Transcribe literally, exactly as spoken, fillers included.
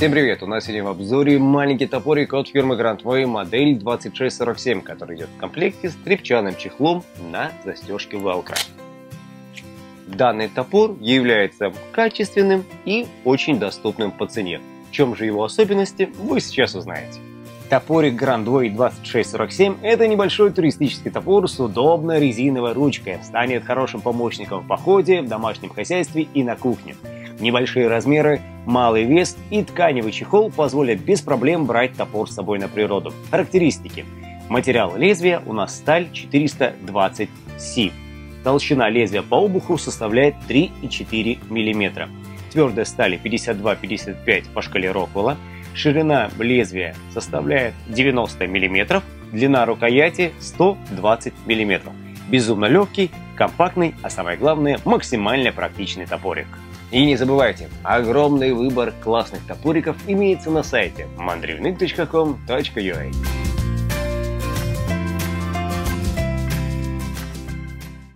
Всем привет! У нас сегодня в обзоре маленький топорик от фирмы Grand Way, модель двадцать шесть сорок семь, который идет в комплекте с тряпчаным чехлом на застежке Velcro. Данный топор является качественным и очень доступным по цене. В чем же его особенности, вы сейчас узнаете. Топорик Grand Way двадцать шесть сорок семь – это небольшой туристический топор с удобной резиновой ручкой. Станет хорошим помощником в походе, в домашнем хозяйстве и на кухне. Небольшие размеры, малый вес и тканевый чехол позволят без проблем брать топор с собой на природу. Характеристики. Материал лезвия у нас сталь четыреста двадцать си. Толщина лезвия по обуху составляет три и четыре миллиметра. Твердая сталь пятьдесят два пятьдесят пять по шкале Роквелла. Ширина лезвия составляет девяносто миллиметров. Длина рукояти сто двадцать миллиметров. Безумно легкий, компактный, а самое главное, максимально практичный топорик. И не забывайте, огромный выбор классных топориков имеется на сайте мандревник точка ком точка ю а.